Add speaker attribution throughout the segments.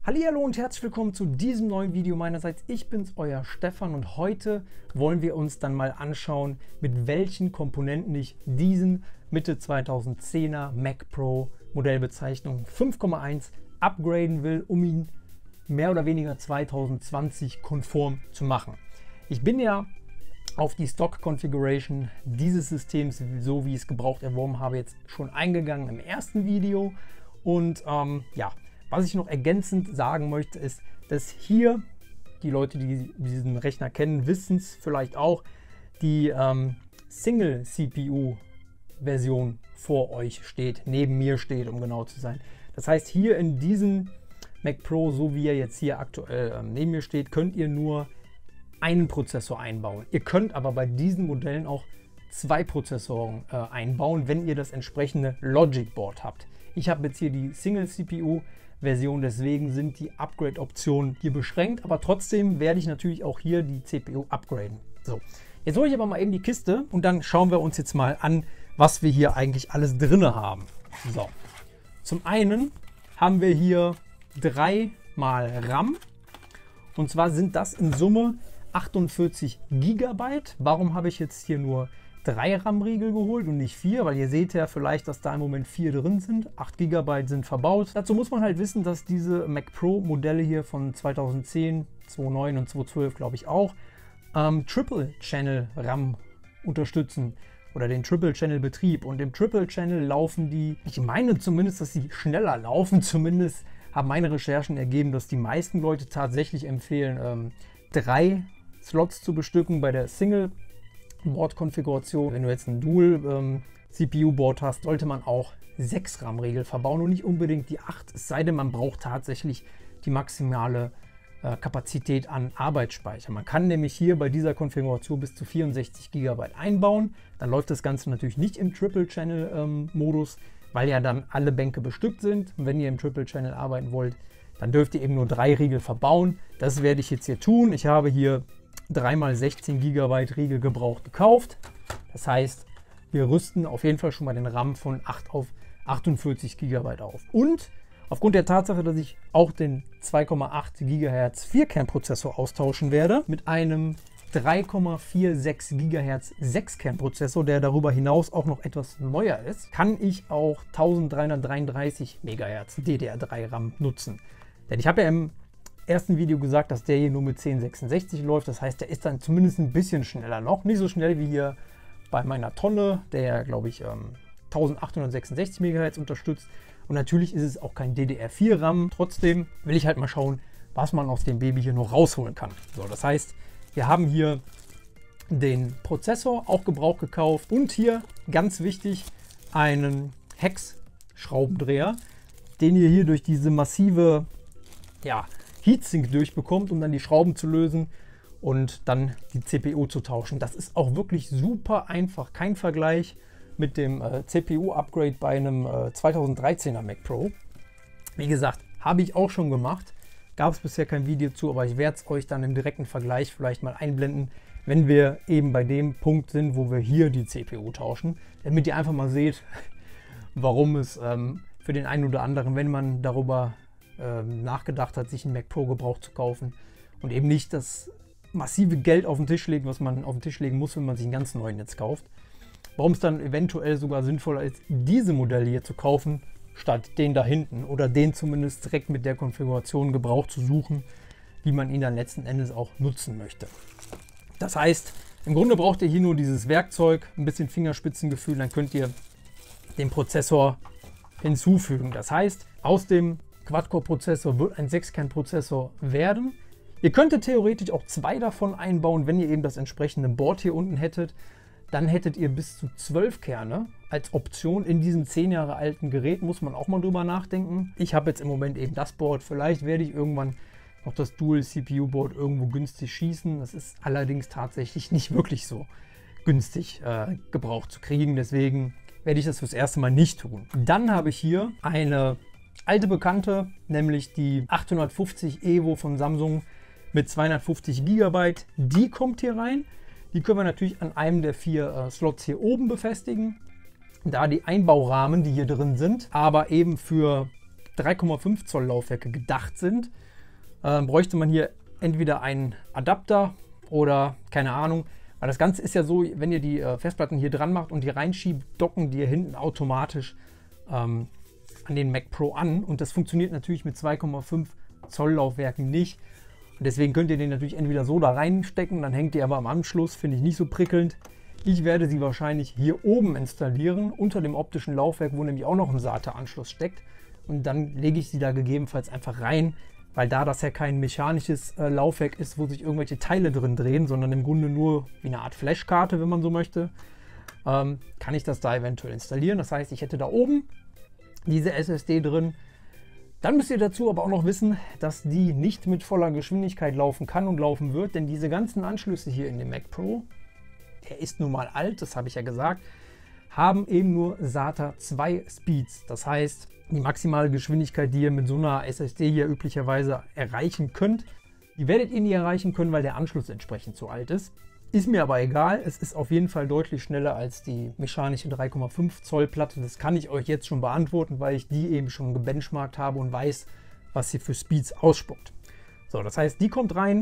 Speaker 1: Hallihallo und herzlich willkommen zu diesem neuen Video meinerseits. Ich bin's, euer Stefan, und heute wollen wir uns dann mal anschauen, mit welchen Komponenten ich diesen Mitte 2010er Mac Pro Modellbezeichnung 5,1 upgraden will, um ihn mehr oder weniger 2020 konform zu machen. Ich bin ja auf die Stock Configuration dieses Systems, so wie ich es gebraucht erworben habe, jetzt schon eingegangen im ersten Video. Und ja, was ich noch ergänzend sagen möchte, ist, dass hier die Leute, die diesen Rechner kennen, wissen es vielleicht auch, die Single CPU Version vor euch steht, neben mir steht, um genau zu sein. Das heißt, hier in diesem Mac Pro, so wie er jetzt hier aktuell neben mir steht, könnt ihr nur einen Prozessor einbauen. Ihr könnt aber bei diesen Modellen auch zwei Prozessoren einbauen, wenn ihr das entsprechende Logic Board habt. Ich habe jetzt hier die Single CPU Version, deswegen sind die Upgrade-Optionen hier beschränkt, aber trotzdem werde ich natürlich auch hier die CPU upgraden. So, jetzt hole ich aber mal eben die Kiste und dann schauen wir uns jetzt mal an, was wir hier eigentlich alles drin haben. So, zum einen haben wir hier 3 mal RAM, und zwar sind das in Summe 48 GB. Warum habe ich jetzt hier nur 3 RAM-Riegel geholt und nicht 4? Weil ihr seht ja vielleicht, dass da im Moment 4 drin sind. 8 GB sind verbaut. Dazu muss man halt wissen, dass diese Mac Pro Modelle hier von 2010, 2009 und 2012 glaube ich auch Triple Channel RAM unterstützen oder den Triple Channel Betrieb. Und im Triple Channel laufen die, ich meine zumindest, dass sie schneller laufen. Zumindest haben meine Recherchen ergeben, dass die meisten Leute tatsächlich empfehlen, 3 Slots zu bestücken bei der Single Board-Konfiguration. Wenn du jetzt ein Dual-CPU-Board hast, sollte man auch 6 RAM-Riegel verbauen und nicht unbedingt die 8, es sei denn, man braucht tatsächlich die maximale Kapazität an Arbeitsspeicher. Man kann nämlich hier bei dieser Konfiguration bis zu 64 GB einbauen. Dann läuft das Ganze natürlich nicht im Triple-Channel-Modus, weil ja dann alle Bänke bestückt sind. Und wenn ihr im Triple-Channel arbeiten wollt, dann dürft ihr eben nur 3 Riegel verbauen. Das werde ich jetzt hier tun. Ich habe hier 3 x 16 GB Riegel gebraucht gekauft. Das heißt, wir rüsten auf jeden Fall schon mal den RAM von 8 auf 48 GB auf. Und aufgrund der Tatsache, dass ich auch den 2,8 GHz Vierkernprozessor austauschen werde mit einem 3,46 GHz Sechskernprozessor, der darüber hinaus auch noch etwas neuer ist, kann ich auch 1333 MHz DDR3 RAM nutzen. Denn ich habe ja im ersten Video gesagt, dass der hier nur mit 1066 läuft. Das heißt, der ist dann zumindest ein bisschen schneller noch. Nicht so schnell wie hier bei meiner Tonne, der, glaube ich, 1866 MHz unterstützt. Und natürlich ist es auch kein DDR4 RAM. Trotzdem will ich halt mal schauen, was man aus dem Baby hier noch rausholen kann. So, das heißt, wir haben hier den Prozessor, auch Gebrauch gekauft. Und hier, ganz wichtig, einen Hex-Schraubendreher, den ihr hier durch diese massive, ja, Heatsink durchbekommt, um dann die Schrauben zu lösen und dann die CPU zu tauschen. Das ist auch wirklich super einfach. Kein Vergleich mit dem CPU-Upgrade bei einem 2013er Mac Pro. Wie gesagt, habe ich auch schon gemacht. Gab es bisher kein Video zu, aber ich werde es euch dann im direkten Vergleich vielleicht mal einblenden, wenn wir eben bei dem Punkt sind, wo wir hier die CPU tauschen. Damit ihr einfach mal seht, warum es für den einen oder anderen, wenn man darüber nachgedacht hat, sich einen Mac Pro gebraucht zu kaufen und eben nicht das massive Geld auf den Tisch legen, was man auf den Tisch legen muss, wenn man sich einen ganz neuen jetzt kauft. Warum es dann eventuell sogar sinnvoller ist, diese Modelle hier zu kaufen, statt den da hinten oder den zumindest direkt mit der Konfiguration Gebrauch zu suchen, wie man ihn dann letzten Endes auch nutzen möchte. Das heißt, im Grunde braucht ihr hier nur dieses Werkzeug, ein bisschen Fingerspitzengefühl, dann könnt ihr den Prozessor hinzufügen. Das heißt, aus dem Quad-Core-Prozessor wird ein 6-Kern-Prozessor werden. Ihr könntet theoretisch auch 2 davon einbauen, wenn ihr eben das entsprechende Board hier unten hättet. Dann hättet ihr bis zu 12 Kerne als Option in diesem 10 Jahre alten Gerät. Muss man auch mal drüber nachdenken. Ich habe jetzt im Moment eben das Board. Vielleicht werde ich irgendwann noch das Dual-CPU-Board irgendwo günstig schießen. Das ist allerdings tatsächlich nicht wirklich so günstig gebraucht zu kriegen. Deswegen werde ich das fürs erste Mal nicht tun. Dann habe ich hier eine alte Bekannte, nämlich die 850 EVO von Samsung mit 250 GB. Die kommt hier rein. Die können wir natürlich an einem der 4 Slots hier oben befestigen. Da die Einbaurahmen, die hier drin sind, aber eben für 3,5 Zoll Laufwerke gedacht sind, bräuchte man hier entweder einen Adapter oder keine Ahnung. Weil das Ganze ist ja so, wenn ihr die Festplatten hier dran macht und die reinschiebt, docken die hier hinten automatisch an den Mac Pro an. Und das funktioniert natürlich mit 2,5 Zoll Laufwerken nicht. Und deswegen könnt ihr den natürlich entweder so da reinstecken, dann hängt ihr aber am Anschluss, finde ich nicht so prickelnd. Ich werde sie wahrscheinlich hier oben installieren, unter dem optischen Laufwerk, wo nämlich auch noch ein SATA-Anschluss steckt. Und dann lege ich sie da gegebenenfalls einfach rein, weil da das ja kein mechanisches Laufwerk ist, wo sich irgendwelche Teile drin drehen, sondern im Grunde nur wie eine Art Flashkarte, wenn man so möchte, kann ich das da eventuell installieren. Das heißt, ich hätte da oben diese SSD drin. Dann müsst ihr dazu aber auch noch wissen, dass die nicht mit voller Geschwindigkeit laufen kann und laufen wird, denn diese ganzen Anschlüsse hier in dem Mac Pro, der ist nun mal alt, das habe ich ja gesagt, haben eben nur SATA 2 Speeds. Das heißt, die maximale Geschwindigkeit, die ihr mit so einer SSD hier üblicherweise erreichen könnt, die werdet ihr nie erreichen können, weil der Anschluss entsprechend zu alt ist. Ist mir aber egal, es ist auf jeden Fall deutlich schneller als die mechanische 3,5 Zoll Platte. Das kann ich euch jetzt schon beantworten, weil ich die eben schon gebenchmarkt habe und weiß, was sie für Speeds ausspuckt. So, das heißt, die kommt rein,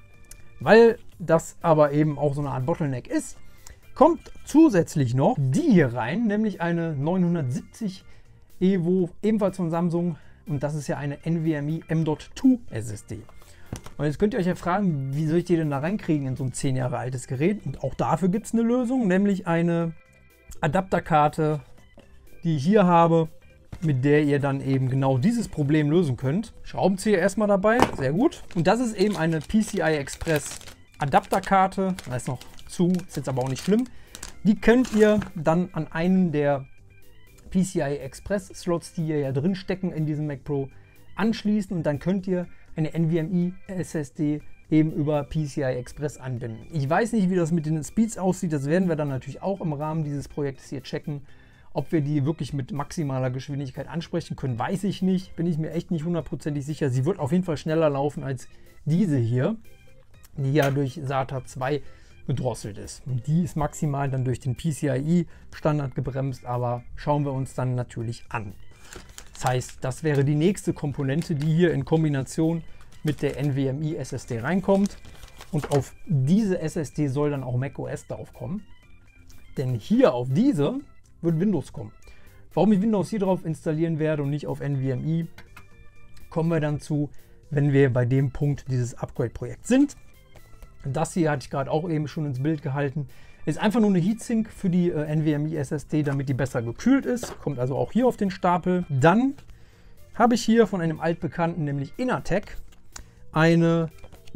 Speaker 1: weil das aber eben auch so eine Art Bottleneck ist. Kommt zusätzlich noch die hier rein, nämlich eine 970 Evo, ebenfalls von Samsung, und das ist ja eine NVMe M.2 SSD. Und jetzt könnt ihr euch ja fragen, wie soll ich die denn da reinkriegen in so ein 10 Jahre altes Gerät? Und auch dafür gibt es eine Lösung, nämlich eine Adapterkarte, die ich hier habe, mit der ihr dann eben genau dieses Problem lösen könnt. Schraubenzieher erstmal dabei, sehr gut. Und das ist eben eine PCI Express Adapterkarte, da ist noch zu, ist jetzt aber auch nicht schlimm. Die könnt ihr dann an einen der PCI Express Slots, die hier ja drin stecken in diesem Mac Pro, anschließen und dann könnt ihr eine NVMe SSD eben über PCI Express anbinden. Ich weiß nicht, wie das mit den Speeds aussieht, das werden wir dann natürlich auch im Rahmen dieses Projektes hier checken. Ob wir die wirklich mit maximaler Geschwindigkeit ansprechen können, weiß ich nicht, bin ich mir echt nicht hundertprozentig sicher. Sie wird auf jeden Fall schneller laufen als diese hier, die ja durch SATA 2 gedrosselt ist. Und die ist maximal dann durch den PCIe Standard gebremst, aber schauen wir uns dann natürlich an. Das heißt, das wäre die nächste Komponente, die hier in Kombination mit der NVMe SSD reinkommt. Und auf diese SSD soll dann auch macOS drauf kommen. Denn hier auf diese wird Windows kommen. Warum ich Windows hier drauf installieren werde und nicht auf NVMe, kommen wir dann zu, wenn wir bei dem Punkt dieses Upgrade-Projekts sind. Das hier hatte ich gerade auch eben schon ins Bild gehalten. Ist einfach nur eine Heatsink für die NVMe SSD, damit die besser gekühlt ist. Kommt also auch hier auf den Stapel. Dann habe ich hier von einem altbekannten, nämlich Inatec, eine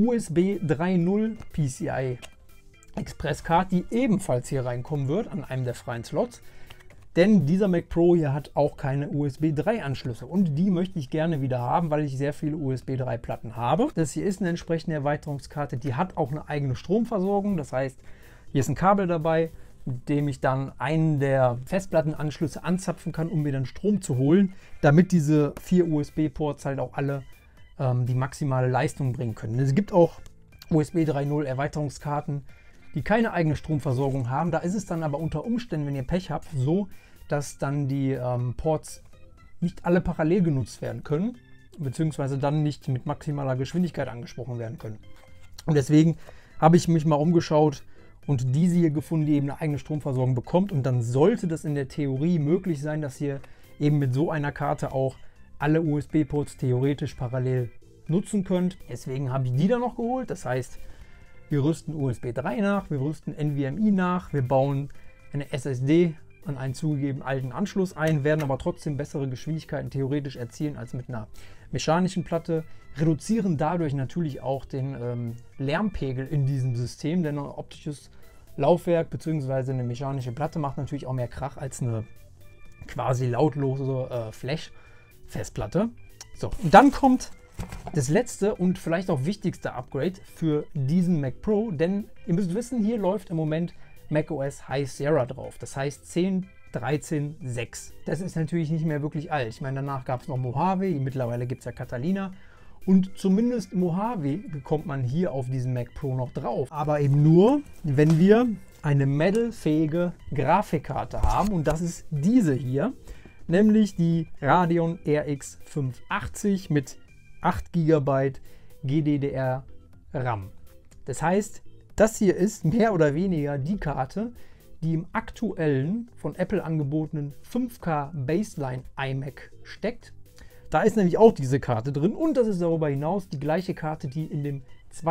Speaker 1: USB 3.0 PCI Express Card, die ebenfalls hier reinkommen wird an einem der freien Slots. Denn dieser Mac Pro hier hat auch keine USB 3 Anschlüsse und die möchte ich gerne wieder haben, weil ich sehr viele USB 3 Platten habe. Das hier ist eine entsprechende Erweiterungskarte, die hat auch eine eigene Stromversorgung. Das heißt, hier ist ein Kabel dabei, mit dem ich dann einen der Festplattenanschlüsse anzapfen kann, um mir dann Strom zu holen, damit diese 4 USB-Ports halt auch alle die maximale Leistung bringen können. Es gibt auch USB 3.0 Erweiterungskarten, die keine eigene Stromversorgung haben. Da ist es dann aber unter Umständen, wenn ihr Pech habt, so, dass dann die Ports nicht alle parallel genutzt werden können, beziehungsweise dann nicht mit maximaler Geschwindigkeit angesprochen werden können. Und deswegen habe ich mich mal umgeschaut und diese hier gefunden, die eben eine eigene Stromversorgung bekommt. Und dann sollte das in der Theorie möglich sein, dass ihr eben mit so einer Karte auch alle USB-Ports theoretisch parallel nutzen könnt. Deswegen habe ich die dann noch geholt. Das heißt, wir rüsten USB 3 nach, wir rüsten NVMe nach, wir bauen eine SSD an einen zugegeben alten Anschluss ein, werden aber trotzdem bessere Geschwindigkeiten theoretisch erzielen als mit einer mechanischen Platte, reduzieren dadurch natürlich auch den Lärmpegel in diesem System, denn ein optisches Laufwerk bzw. eine mechanische Platte macht natürlich auch mehr Krach als eine quasi lautlose Flash-Festplatte. So, und dann kommt das letzte und vielleicht auch wichtigste Upgrade für diesen Mac Pro, denn ihr müsst wissen, hier läuft im Moment macOS High Sierra drauf. Das heißt 10.13.6. Das ist natürlich nicht mehr wirklich alt. Ich meine, danach gab es noch Mojave, mittlerweile gibt es ja Catalina. Und zumindest Mojave bekommt man hier auf diesem Mac Pro noch drauf. Aber eben nur, wenn wir eine metalfähige Grafikkarte haben. Und das ist diese hier. nämlich die Radeon RX 580 mit 8 GB GDDR RAM. Das heißt, das hier ist mehr oder weniger die Karte, die im aktuellen von Apple angebotenen 5K Baseline iMac steckt. Da ist nämlich auch diese Karte drin und das ist darüber hinaus die gleiche Karte, die in dem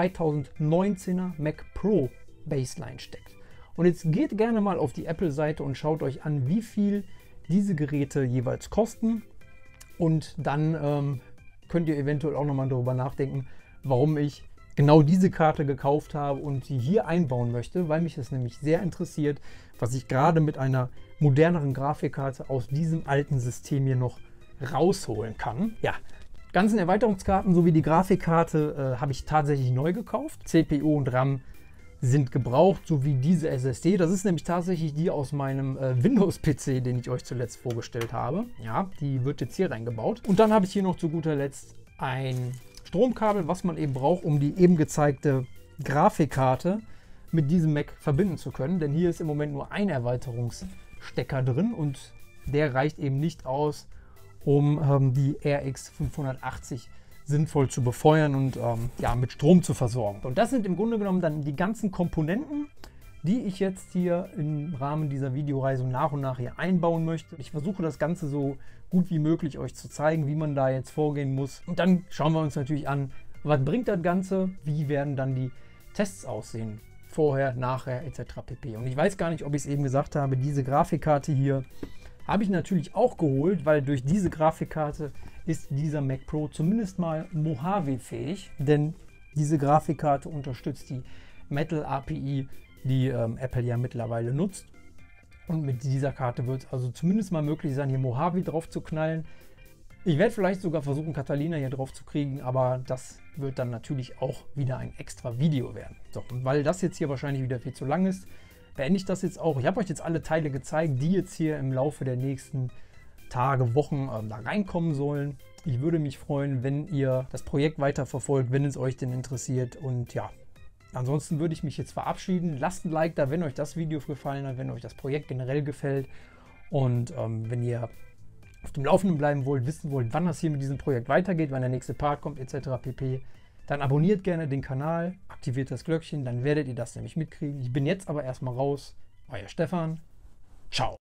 Speaker 1: 2019er Mac Pro Baseline steckt. Und jetzt geht gerne mal auf die Apple-Seite und schaut euch an, wie viel diese Geräte jeweils kosten. Und dann könnt ihr eventuell auch nochmal darüber nachdenken, warum ich genau diese Karte gekauft habe und sie hier einbauen möchte, weil mich das nämlich sehr interessiert, was ich gerade mit einer moderneren Grafikkarte aus diesem alten System hier noch rausholen kann. Ja, ganzen Erweiterungskarten sowie die Grafikkarte habe ich tatsächlich neu gekauft. CPU und RAM sind gebraucht, sowie diese SSD. Das ist nämlich tatsächlich die aus meinem Windows-PC, den ich euch zuletzt vorgestellt habe. Ja, die wird jetzt hier reingebaut. Und dann habe ich hier noch zu guter Letzt ein Stromkabel, was man eben braucht, um die eben gezeigte Grafikkarte mit diesem Mac verbinden zu können. Denn hier ist im Moment nur ein Erweiterungsstecker drin und der reicht eben nicht aus, um die RX 580 sinnvoll zu befeuern und ja, mit Strom zu versorgen. Und das sind im Grunde genommen dann die ganzen Komponenten, die ich jetzt hier im Rahmen dieser Videoreise nach und nach hier einbauen möchte. Ich versuche das Ganze so gut wie möglich euch zu zeigen, wie man da jetzt vorgehen muss. Und dann schauen wir uns natürlich an, was bringt das Ganze, wie werden dann die Tests aussehen, vorher, nachher etc. pp. Und ich weiß gar nicht, ob ich es eben gesagt habe, diese Grafikkarte hier habe ich natürlich auch geholt, weil durch diese Grafikkarte ist dieser Mac Pro zumindest mal Mojave-fähig, denn diese Grafikkarte unterstützt die Metal API, die Apple ja mittlerweile nutzt. Und mit dieser Karte wird es also zumindest mal möglich sein, hier Mojave drauf zu knallen. Ich werde vielleicht sogar versuchen, Catalina hier drauf zu kriegen, aber das wird dann natürlich auch wieder ein extra Video werden. So, und weil das jetzt hier wahrscheinlich wieder viel zu lang ist, beende ich das jetzt auch. Ich habe euch jetzt alle Teile gezeigt, die jetzt hier im Laufe der nächsten Tage, Wochen da reinkommen sollen. Ich würde mich freuen, wenn ihr das Projekt weiterverfolgt, wenn es euch denn interessiert. Und ja, ansonsten würde ich mich jetzt verabschieden. Lasst ein Like da, wenn euch das Video gefallen hat, wenn euch das Projekt generell gefällt. Und wenn ihr auf dem Laufenden bleiben wollt, wissen wollt, wann das hier mit diesem Projekt weitergeht, wann der nächste Part kommt etc. pp., dann abonniert gerne den Kanal, aktiviert das Glöckchen, dann werdet ihr das nämlich mitkriegen. Ich bin jetzt aber erstmal raus. Euer Stefan. Ciao.